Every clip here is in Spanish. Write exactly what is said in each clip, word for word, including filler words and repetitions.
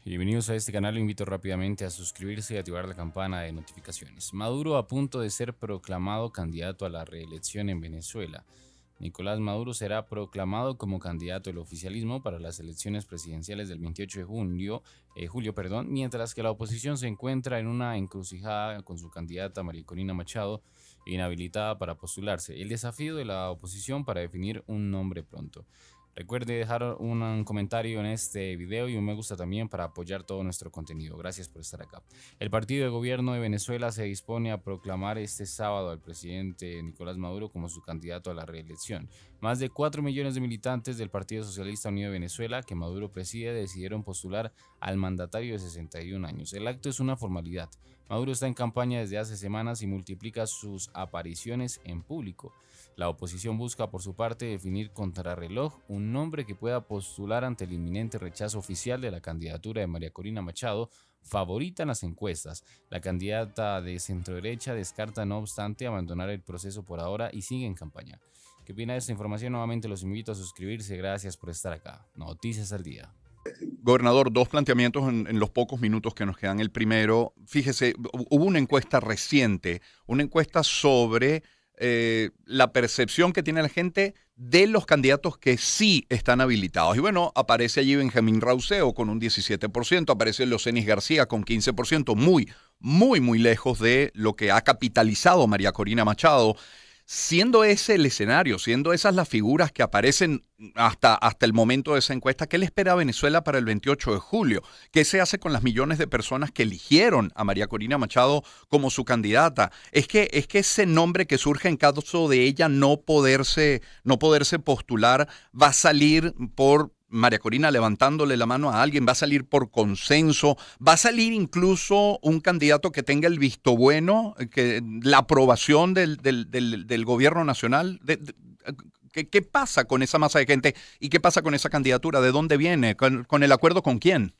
Bienvenidos a este canal, lo invito rápidamente a suscribirse y activar la campana de notificaciones. Maduro a punto de ser proclamado candidato a la reelección en Venezuela. Nicolás Maduro será proclamado como candidato del oficialismo para las elecciones presidenciales del veintiocho de julio, eh, julio perdón, mientras que la oposición se encuentra en una encrucijada con su candidata María Corina Machado, inhabilitada para postularse. El desafío de la oposición para definir un nombre pronto. Recuerde dejar un comentario en este video y un me gusta también para apoyar todo nuestro contenido. Gracias por estar acá. El partido de gobierno de Venezuela se dispone a proclamar este sábado al presidente Nicolás Maduro como su candidato a la reelección. Más de cuatro millones de militantes del Partido Socialista Unido de Venezuela, que Maduro preside, decidieron postular al mandatario de sesenta y un años. El acto es una formalidad. Maduro está en campaña desde hace semanas y multiplica sus apariciones en público. La oposición busca por su parte definir contrarreloj un nombre que pueda postular ante el inminente rechazo oficial de la candidatura de María Corina Machado, favorita en las encuestas. La candidata de centroderecha descarta no obstante abandonar el proceso por ahora y sigue en campaña. ¿Qué opina de esta información? Nuevamente los invito a suscribirse. Gracias por estar acá. Noticias al día. Gobernador, dos planteamientos en, en los pocos minutos que nos quedan. El primero, fíjese, hubo una encuesta reciente, una encuesta sobre eh, la percepción que tiene la gente de los candidatos que sí están habilitados. Y bueno, aparece allí Benjamín Rauseo con un diecisiete por ciento, aparece Leocenis García con quince por ciento, muy, muy, muy lejos de lo que ha capitalizado María Corina Machado. Siendo ese el escenario, siendo esas las figuras que aparecen hasta, hasta el momento de esa encuesta, ¿qué le espera a Venezuela para el veintiocho de julio? ¿Qué se hace con las millones de personas que eligieron a María Corina Machado como su candidata? Es que, es que ese nombre que surge en caso de ella no poderse, no poderse postular va a salir por María Corina levantándole la mano a alguien, va a salir por consenso, va a salir incluso un candidato que tenga el visto bueno, que la aprobación del, del, del, del gobierno nacional. De, de, ¿qué, ¿Qué pasa con esa masa de gente y qué pasa con esa candidatura? ¿De dónde viene? ¿Con, con el acuerdo con quién?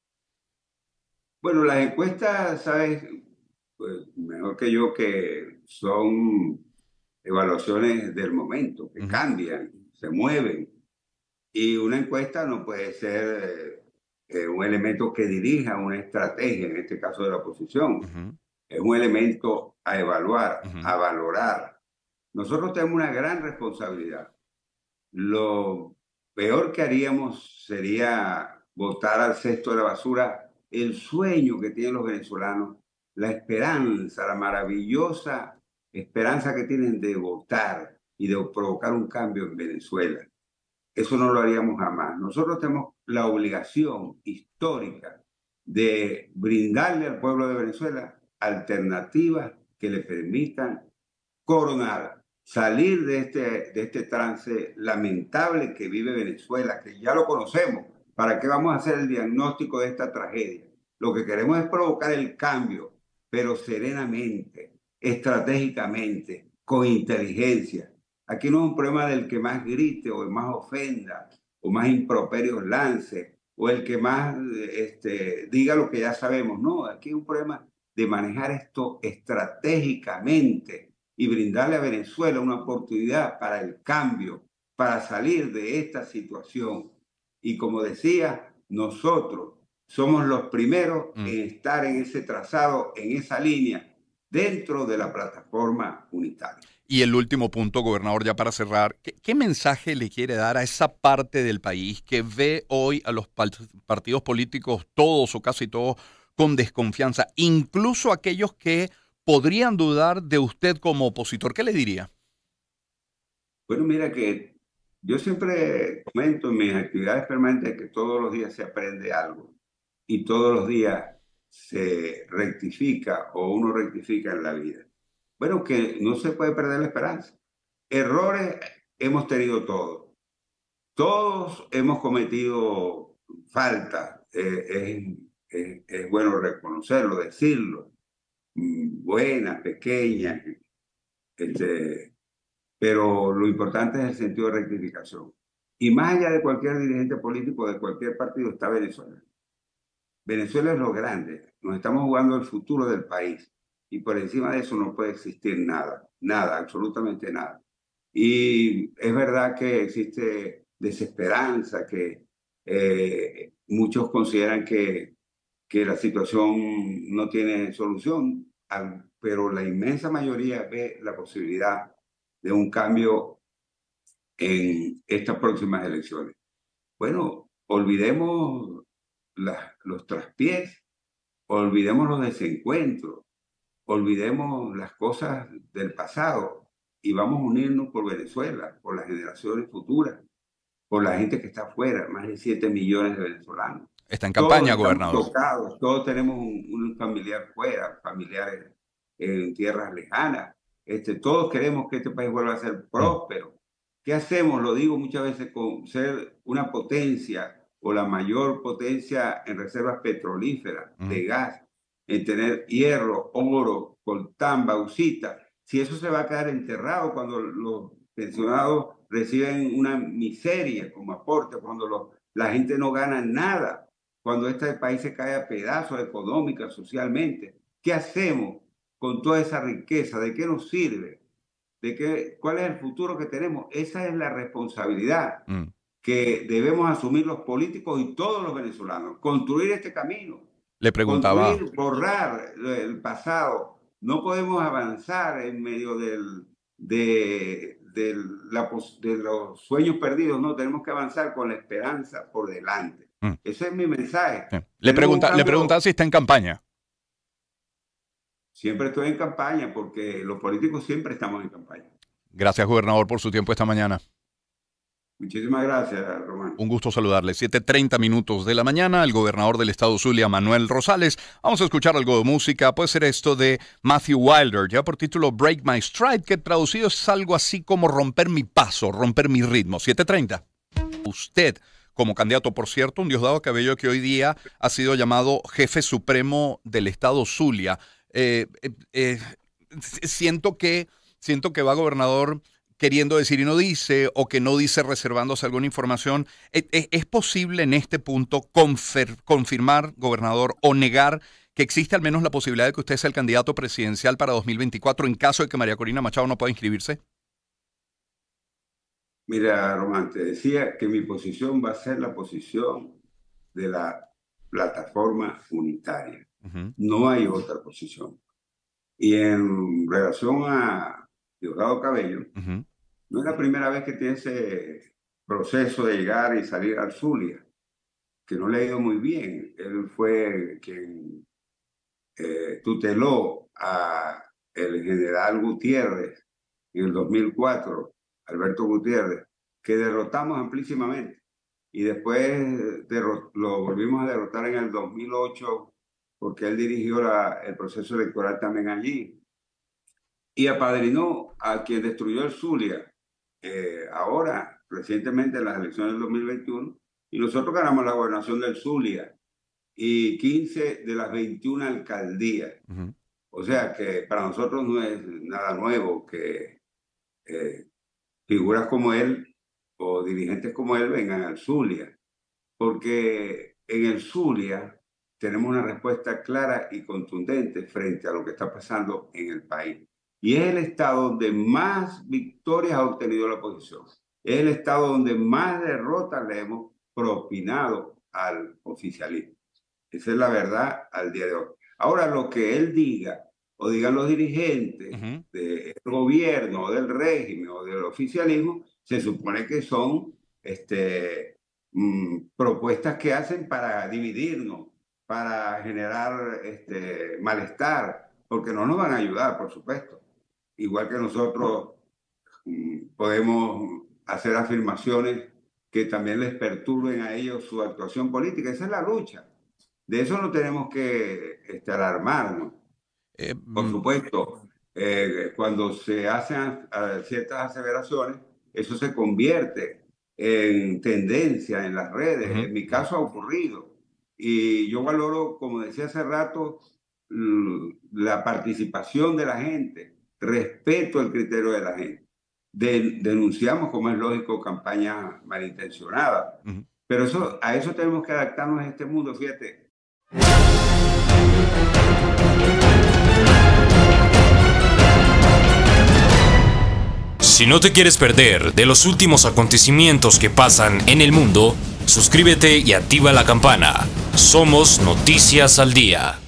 Bueno, las encuestas, sabes, pues, mejor que yo, que son evaluaciones del momento, Uh que -huh, cambian, se mueven. Y una encuesta no puede ser eh, eh, un elemento que dirija una estrategia, en este caso de la uh oposición. -huh, Es un elemento a uh evaluar, -huh. a valorar. Nosotros tenemos una gran responsabilidad. Lo peor que haríamos sería botar al cesto de la basura el sueño que tienen los venezolanos, la esperanza, la maravillosa esperanza que tienen de votar y de provocar un cambio en Venezuela. Eso no lo haríamos jamás. Nosotros tenemos la obligación histórica de brindarle al pueblo de Venezuela alternativas que le permitan coronar, salir de este, de este trance lamentable que vive Venezuela, que ya lo conocemos. ¿Para qué vamos a hacer el diagnóstico de esta tragedia? Lo que queremos es provocar el cambio, pero serenamente, estratégicamente, con inteligencia. Aquí no es un problema del que más grite o el más ofenda o más improperios lance o el que más este, diga lo que ya sabemos. No, aquí es un problema de manejar esto estratégicamente y brindarle a Venezuela una oportunidad para el cambio, para salir de esta situación. Y como decía, nosotros somos los primeros Mm. en estar en ese trazado, en esa línea, dentro de la plataforma unitaria. Y el último punto, gobernador, ya para cerrar, ¿qué, ¿qué mensaje le quiere dar a esa parte del país que ve hoy a los partidos políticos, todos o casi todos, con desconfianza, incluso aquellos que podrían dudar de usted como opositor? ¿Qué le diría? Bueno, mira que yo siempre comento en mis actividades permanentes que todos los días se aprende algo y todos los días se rectifica o uno rectifica en la vida. Bueno, que no se puede perder la esperanza. Errores hemos tenido todos. Todos hemos cometido faltas. Eh, es, es, es bueno reconocerlo, decirlo. Mm, buenas, pequeñas, este, pero lo importante es el sentido de rectificación. Y más allá de cualquier dirigente político de cualquier partido está Venezuela. Venezuela es lo grande. Nos estamos jugando el futuro del país. Y por encima de eso no puede existir nada. Nada, absolutamente nada. Y es verdad que existe desesperanza, que Eh, muchos consideran que, que la situación no tiene solución, pero la inmensa mayoría ve la posibilidad de un cambio en estas próximas elecciones. Bueno, olvidemos las, los traspiés, olvidemos los desencuentros, olvidemos las cosas del pasado y vamos a unirnos por Venezuela, por las generaciones futuras, por la gente que está afuera, más de siete millones de venezolanos. Está en campaña, todos gobernador. Tocados, todos tenemos un, un familiar fuera, familiares en tierras lejanas. Este, todos queremos que este país vuelva a ser próspero. ¿Qué hacemos? Lo digo muchas veces, con ser una potencia o la mayor potencia en reservas petrolíferas, mm. de gas, en tener hierro, oro, coltán, bauxita. Si eso se va a quedar enterrado cuando los pensionados reciben una miseria como aporte, cuando los, la gente no gana nada, cuando este país se cae a pedazos económica, socialmente, ¿qué hacemos con toda esa riqueza? ¿De qué nos sirve? ¿De qué, ¿Cuál es el futuro que tenemos? Esa es la responsabilidad mm. que debemos asumir los políticos y todos los venezolanos. Construir este camino. Le preguntaba. Construir, borrar el pasado. No podemos avanzar en medio del, de, de, la, de los sueños perdidos. No, tenemos que avanzar con la esperanza por delante. Mm. Ese es mi mensaje. Sí. Le pregunta, cambio... le preguntaba si está en campaña. Siempre estoy en campaña porque los políticos siempre estamos en campaña. Gracias, gobernador, por su tiempo esta mañana. Muchísimas gracias, Román. Un gusto saludarle. siete treinta minutos de la mañana, el gobernador del estado Zulia, Manuel Rosales. Vamos a escuchar algo de música. Puede ser esto de Matthew Wilder, ya por título Break My Stride, que traducido es algo así como romper mi paso, romper mi ritmo. siete treinta. Usted, como candidato, por cierto, un Diosdado Cabello que hoy día ha sido llamado jefe supremo del estado Zulia. Eh, eh, eh, siento que siento que va, gobernador, queriendo decir y no dice, o que no dice reservándose alguna información. ¿Es, es posible en este punto confer, confirmar, gobernador, o negar que existe al menos la posibilidad de que usted sea el candidato presidencial para dos mil veinticuatro en caso de que María Corina Machado no pueda inscribirse? Mira, Román, te decía que mi posición va a ser la posición de la plataforma unitaria. Uh-huh. No hay otra posición. Y en relación a Diosdado Cabello, uh-huh. no es la primera vez que tiene ese proceso de llegar y salir al Zulia, que no le ha ido muy bien. Él fue quien eh, tuteló a el general Gutiérrez en el dos mil cuatro, Alberto Gutiérrez, que derrotamos amplísimamente. Y después lo volvimos a derrotar en el dos mil ocho, porque él dirigió la, el proceso electoral también allí. Y apadrinó a quien destruyó el Zulia, eh, ahora, recientemente en las elecciones del dos mil veintiuno, y nosotros ganamos la gobernación del Zulia y quince de las veintiuna alcaldías. Uh-huh. O sea que para nosotros no es nada nuevo que eh, figuras como él o dirigentes como él vengan al Zulia, porque en el Zulia tenemos una respuesta clara y contundente frente a lo que está pasando en el país. Y es el estado donde más victorias ha obtenido la oposición. Es el estado donde más derrotas le hemos propinado al oficialismo. Esa es la verdad al día de hoy. Ahora, lo que él diga, o digan los dirigentes uh-huh. del gobierno, o del régimen, o del oficialismo, se supone que son este, mmm, propuestas que hacen para dividirnos, para generar este, malestar, porque no nos van a ayudar, por supuesto. Igual que nosotros mmm, podemos hacer afirmaciones que también les perturben a ellos su actuación política. Esa es la lucha. De eso no tenemos que este, alarmarnos. Eh, por supuesto, eh, cuando se hacen uh, ciertas aseveraciones, eso se convierte en tendencia en las redes. Uh-huh. En mi caso ha ocurrido. Y yo valoro, como decía hace rato, la participación de la gente, respeto el criterio de la gente. De, denunciamos, como es lógico, campañas malintencionadas. Uh-huh. Pero eso, a eso tenemos que adaptarnos en este mundo, fíjate. Si no te quieres perder de los últimos acontecimientos que pasan en el mundo, Suscríbete y activa la campana. Somos Noticias al Día.